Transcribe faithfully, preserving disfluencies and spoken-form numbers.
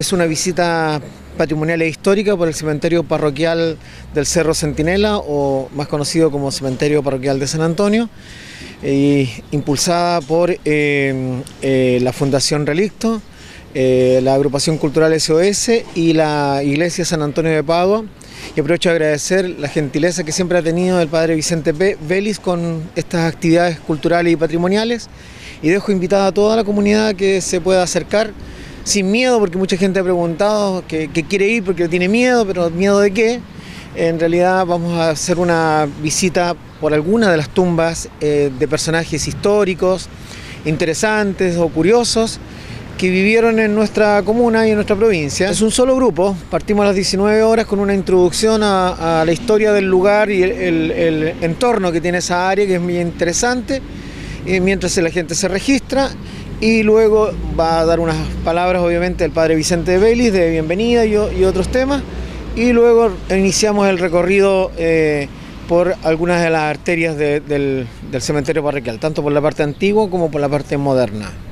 Es una visita patrimonial e histórica por el cementerio parroquial del Cerro Centinela, o más conocido como Cementerio Parroquial de San Antonio, eh, impulsada por eh, eh, la Fundación Relicto, eh, la Agrupación Cultural S O S y la Iglesia San Antonio de Padua. Y aprovecho de agradecer la gentileza que siempre ha tenido el padre Vicente Vélez con estas actividades culturales y patrimoniales, y dejo invitada a toda la comunidad que se pueda acercar sin miedo, porque mucha gente ha preguntado que, que quiere ir porque tiene miedo, pero ¿miedo de qué? En realidad vamos a hacer una visita por alguna de las tumbas eh, de personajes históricos, interesantes o curiosos, que vivieron en nuestra comuna y en nuestra provincia. Es un solo grupo, partimos a las diecinueve horas con una introducción a, a la historia del lugar y el, el, el entorno que tiene esa área, que es muy interesante, eh, mientras la gente se registra. Y luego va a dar unas palabras, obviamente, el padre Vicente Vélez de bienvenida y, y otros temas. Y luego iniciamos el recorrido eh, por algunas de las arterias de, del, del cementerio parroquial, tanto por la parte antigua como por la parte moderna.